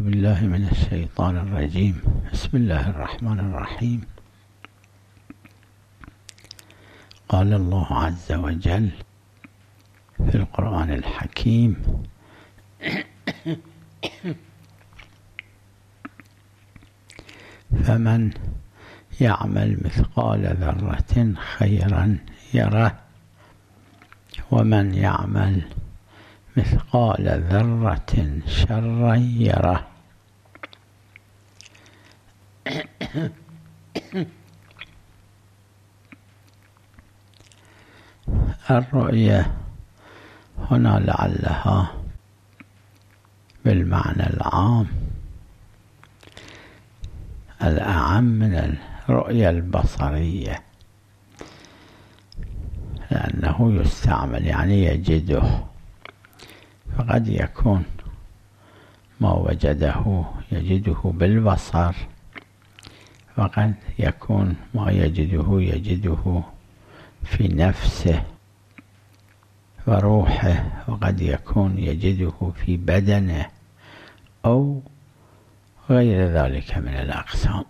بالله من الشيطان الرجيم. بسم الله الرحمن الرحيم. قال الله عز وجل في القرآن الحكيم: فمن يعمل مثقال ذرة خيرا يره، ومن يعمل مثقال ذرة شرا يره. الرؤية هنا لعلها بالمعنى العام الأعم من الرؤية البصرية، لأنه يستعمل يعني يجده، فقد يكون ما وجده يجده بالبصر، وقد يكون ما يجده في نفسه وروحه، وقد يكون يجده في بدنه أو غير ذلك من الأقسام.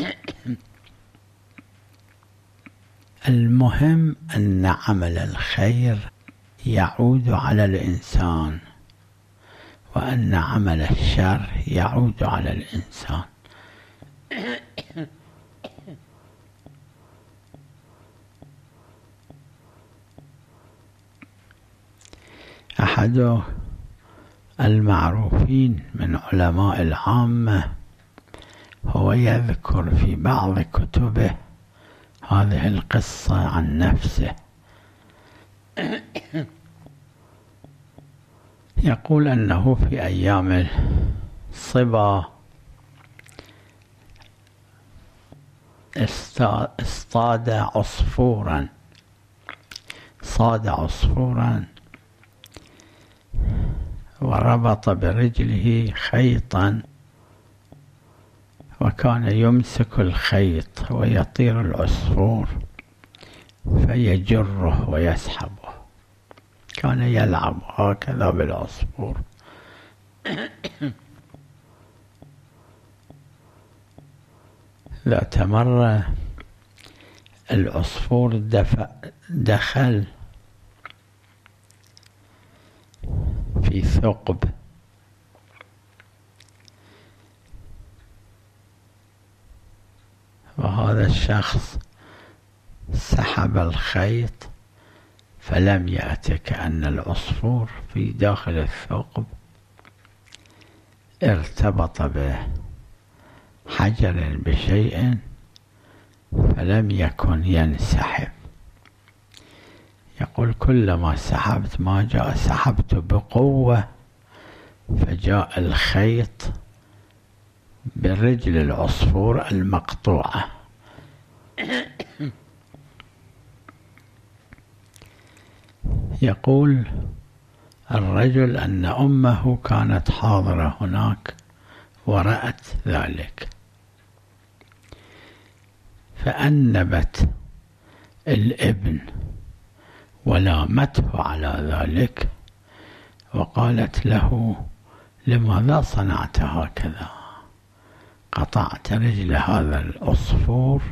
المهم أن عمل الخير يعود على الإنسان، وأن عمل الشر يعود على الإنسان. أحد المعروفين من علماء العامة هو يذكر في بعض كتبه هذه القصة عن نفسه. يقول أنه في أيام الصبا صاد عصفورا وربط برجله خيطا، وكان يمسك الخيط ويطير العصفور فيجره ويسحبه، كان يلعب هكذا بالعصفور. ذات مرة العصفور دخل في ثقب، وهذا الشخص سحب الخيط فلم يأت، كأن العصفور في داخل الثقب ارتبط بحجر بشيء فلم يكن ينسحب. يقول: كلما سحبت ما جاء سحبت بقوة، فجاء الخيط برجل العصفور المقطوعة. يقول الرجل أن أمه كانت حاضرة هناك ورأت ذلك، فأنبت الابن ولامته على ذلك، وقالت له: لماذا صنعت هكذا؟ قطعت رجل هذا العصفور،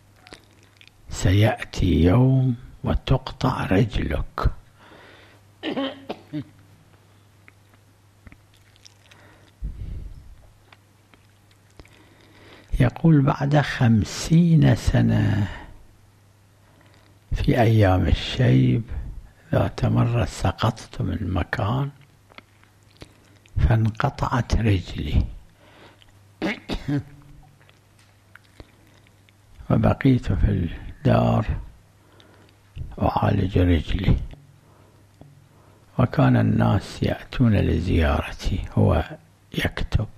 سيأتي يوم وتقطع رجلك. يقول: بعد 50 سنة في أيام الشيب ذات مرة سقطت من مكان فانقطعت رجلي، وبقيت في الدار أعالج رجلي، وكان الناس يأتون لزيارتي. هو يكتب: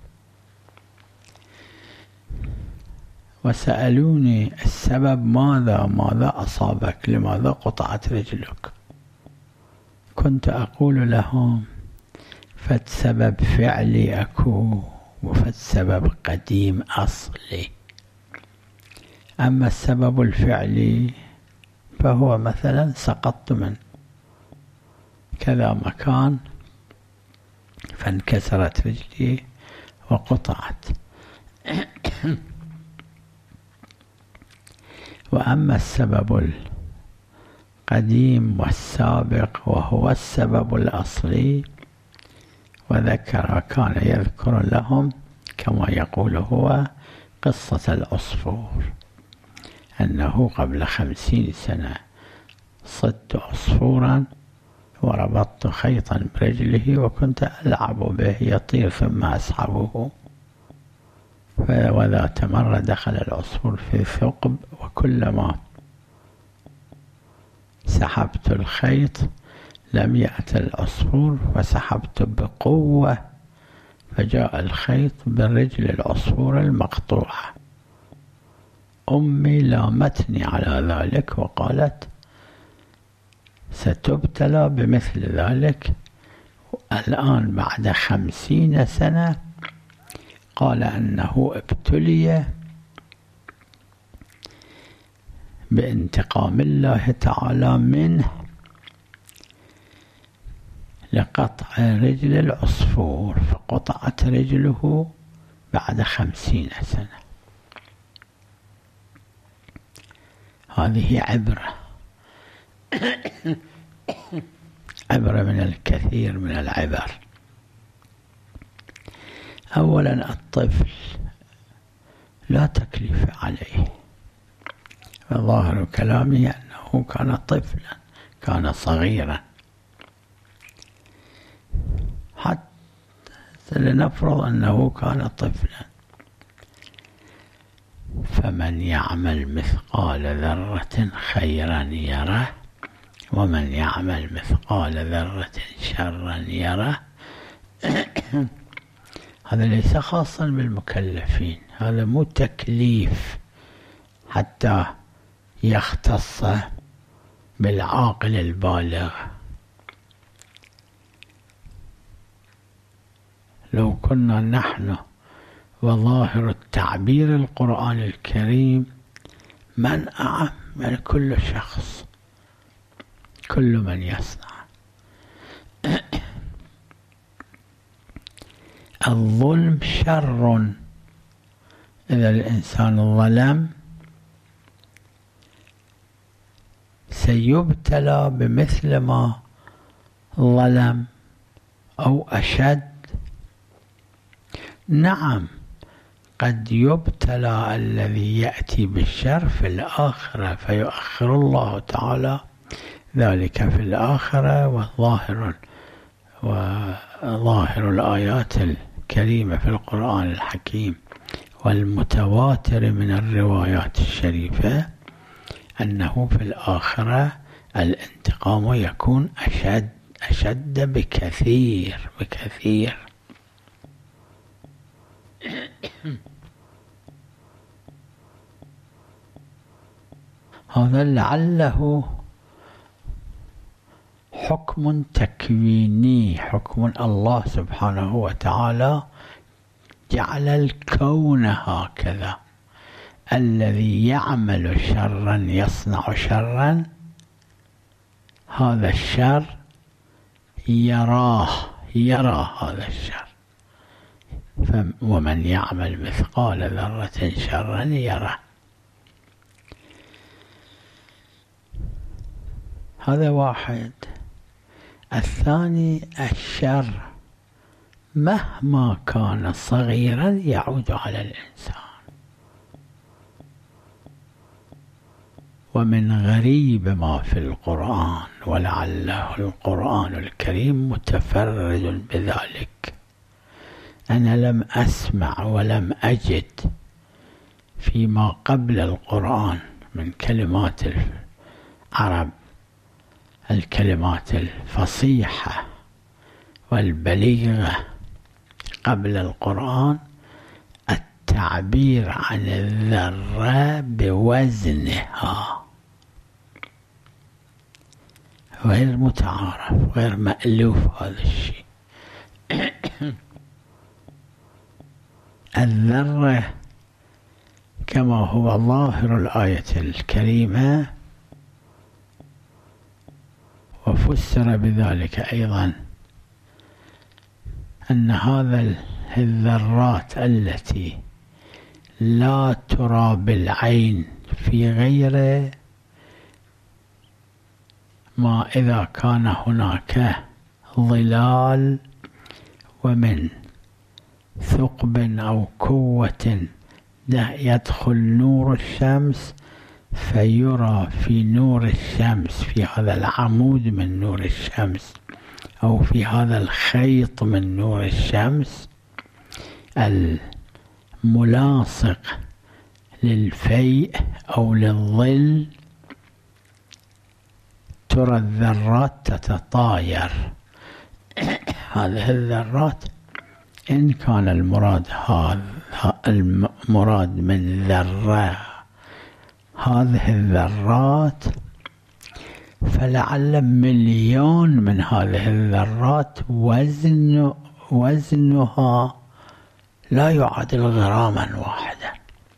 وسألوني السبب، ماذا أصابك؟ لماذا قطعت رجلك؟ كنت أقول لهم: فد سبب فعلي أكو، وفد سبب قديم أصلي. أما السبب الفعلي فهو مثلا سقطت من كذا مكان فانكسرت رجلي وقطعت. وأما السبب القديم والسابق وهو السبب الأصلي، وذكر كان يذكر لهم كما يقول هو قصة العصفور، أنه قبل 50 سنة صدت عصفورا وربطت خيطا برجله وكنت ألعب به يطير ثم أسحبه، وذات مرة دخل العصفور في ثقب، وكلما سحبت الخيط لم يأت العصفور، فسحبت بقوة فجاء الخيط بالرجل العصفور المقطوعة. أمي لامتني على ذلك وقالت ستبتلى بمثل ذلك. الآن بعد 50 سنة قال أنه ابتلي بانتقام الله تعالى منه لقطع رجل العصفور، فقطعت رجله بعد 50 سنة. هذه عبرة عبرة من الكثير من العبر. أولا الطفل لا تكليف عليه، وظاهر كلامه أنه كان طفلا، كان صغيرا، حتى لنفرض أنه كان طفلا، فمن يعمل مثقال ذرة خيرا يره، ومن يعمل مثقال ذرة شرا يره. هذا ليس خاصا بالمكلفين، هذا مو تكليف حتى يختص بالعاقل البالغ. لو كنا نحن وظاهر التعبير القرآن الكريم من أعم من كل شخص، كل من يصنع. الظلم شر، إذا الإنسان ظلم سيبتلى بمثل ما ظلم أو أشد. نعم، قد يبتلى الذي يأتي بالشر في الآخرة فيؤخر الله تعالى ذلك في الآخرة، وظاهر الآيات الكريمة في القرآن الحكيم والمتواتر من الروايات الشريفة أنه في الآخرة الانتقام يكون أشد بكثير. هذا لعله حكم تكويني، حكم الله سبحانه وتعالى جعل الكون هكذا. الذي يعمل شرا يصنع شرا، هذا الشر يرى هذا الشر، ومن يعمل مثقال ذرة شرا يره. هذا واحد. الثاني الشر مهما كان صغيرا يعود على الإنسان. ومن غريب ما في القرآن، ولعله القرآن الكريم متفرد بذلك، أنا لم أسمع ولم أجد فيما قبل القرآن من كلمات العرب، الكلمات الفصيحة والبليغة قبل القرآن، التعبير عن الذرة بوزنها غير متعارف، غير مألوف هذا الشيء. الذرة كما هو ظاهر الآية الكريمة، وفسر بذلك أيضا أن هذا الذرات التي لا ترى بالعين في غير ما إذا كان هناك ظلال ومن ثقب أو قوة يدخل نور الشمس فيرى في نور الشمس، في هذا العمود من نور الشمس أو في هذا الخيط من نور الشمس الملاصق للفيء أو للظل، ترى الذرات تتطاير. هذه الذرات إن كان المراد من ذرة هذه الذرات، فلعل مليون من هذه الذرات وزنها لا يعادل غراما واحدا،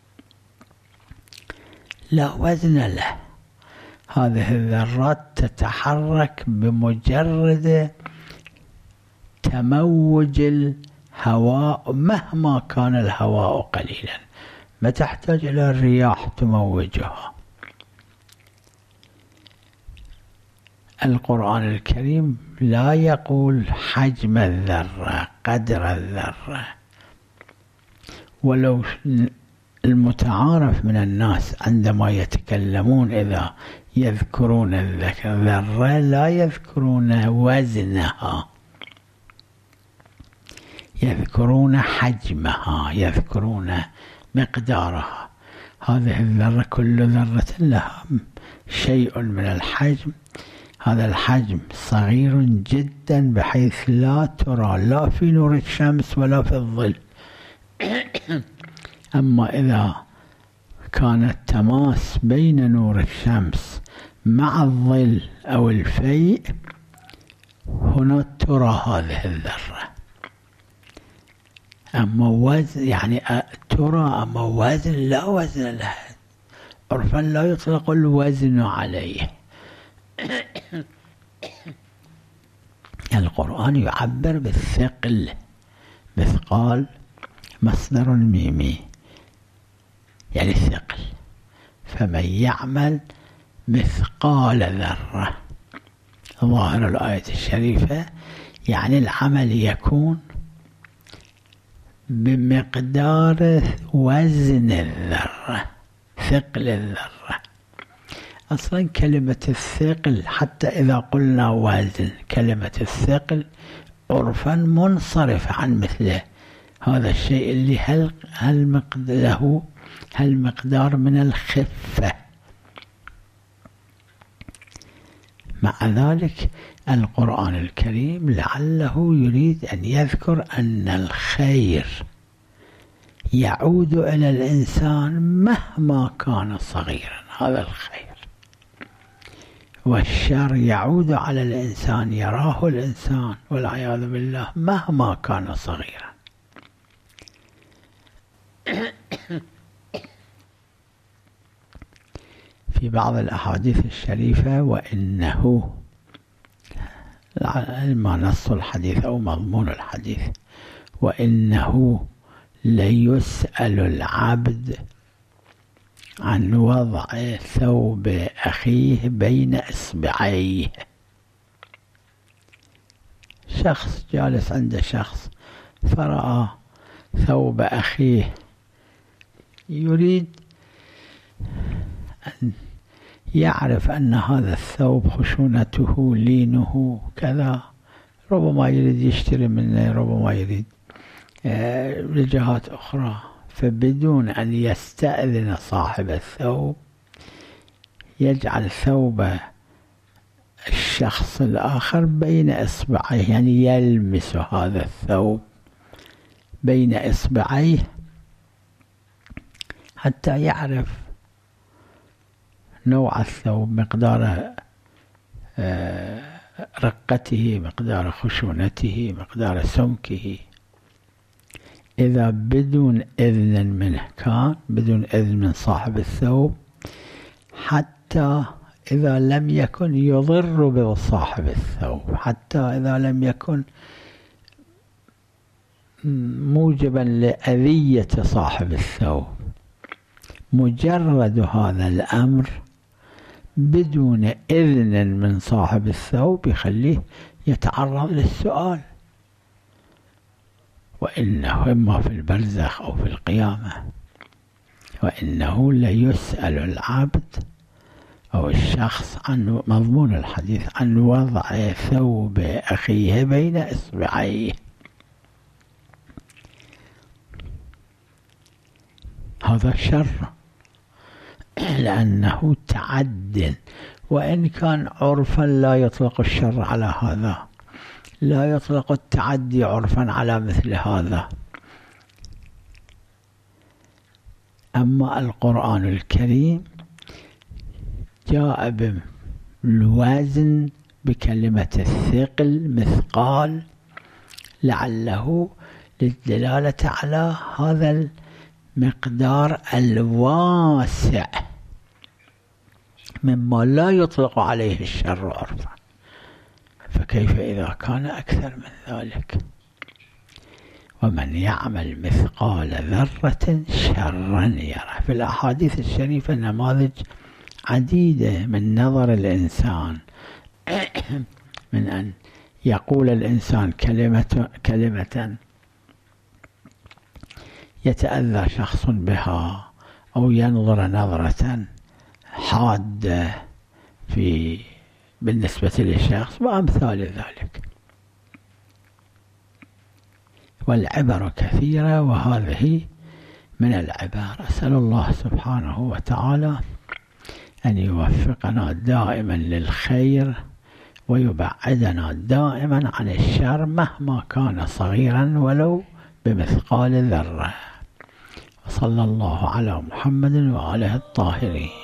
لا وزن له. هذه الذرات تتحرك بمجرد تموج الهواء، مهما كان الهواء قليلا، ما تحتاج إلى الرياح تموجها. القرآن الكريم لا يقول حجم الذرة، قدر الذرة، ولو المتعارف من الناس عندما يتكلمون إذا يذكرون الذرة لا يذكرون وزنها، يذكرون حجمها، يذكرون مقدارها. هذه الذرة كل ذرة لها شيء من الحجم، هذا الحجم صغير جدا بحيث لا ترى لا في نور الشمس ولا في الظل. أما إذا كان التماس بين نور الشمس مع الظل أو الفيء، هنا ترى هذه الذرة. أما وزن يعني ترى، أما وزن لا وزن له، عرفا لا يطلق الوزن عليه. القرآن يعبر بالثقل، مثقال مصدر ميمي يعني الثقل، فمن يعمل مثقال ذرة، ظاهر الآية الشريفة يعني العمل يكون بمقدار وزن الذرة، ثقل الذرة. أصلا كلمة الثقل حتى إذا قلنا وزن، كلمة الثقل عرفا منصرف عن مثله هذا الشيء اللي له هالمقدار من الخفة. مع ذلك القرآن الكريم لعله يريد أن يذكر أن الخير يعود إلى الإنسان مهما كان صغيرا، هذا الخير، والشر يعود على الإنسان، يراه الإنسان والعياذ بالله مهما كان صغيرا. في بعض الأحاديث الشريفة وإنه، ما نص الحديث أو مضمون الحديث، وإنه ليسأل العبد عن وضع ثوب أخيه بين إصبعيه. شخص جالس عند شخص فرأى ثوب أخيه، يريد أن يعرف أن هذا الثوب خشونته لينه كذا، ربما يريد يشتري منه، ربما يريد لجهات أخرى، فبدون أن يستأذن صاحب الثوب يجعل ثوب الشخص الآخر بين إصبعيه، يعني يلمس هذا الثوب بين إصبعيه حتى يعرف نوع الثوب، مقدار رقته، مقدار خشونته، مقدار سمكه. إذا بدون إذن منه كان، بدون إذن من صاحب الثوب، حتى إذا لم يكن يضر بصاحب الثوب، حتى إذا لم يكن موجبا لأذية صاحب الثوب، مجرد هذا الأمر بدون إذن من صاحب الثوب يخليه يتعرض للسؤال، وإنه إما في البرزخ أو في القيامة، وإنه ليسأل العبد أو الشخص عن مضمون الحديث عن وضع ثوب أخيه بين إصبعيه. هذا شر لأنه تعد، وإن كان عرفا لا يطلق الشر على هذا، لا يطلق التعدي عرفا على مثل هذا. أما القرآن الكريم جاء بالوزن بكلمة الثقل مثقال، لعله للدلالة على هذا المقدار الواسع مما لا يطلق عليه الشر عرفا، فكيف إذا كان أكثر من ذلك؟ ومن يعمل مثقال ذرة شرا يره. في الأحاديث الشريفة نماذج عديدة من نظر الإنسان من أن يقول الإنسان كلمة يتأذى شخص بها، أو ينظر نظرة حادة بالنسبة للشخص، وأمثال ذلك. والعبر كثيرة، وهذه من العبر. أسأل الله سبحانه وتعالى أن يوفقنا دائما للخير، ويبعدنا دائما عن الشر مهما كان صغيرا ولو بمثقال ذرة. وصلى الله على محمد وآله الطاهرين.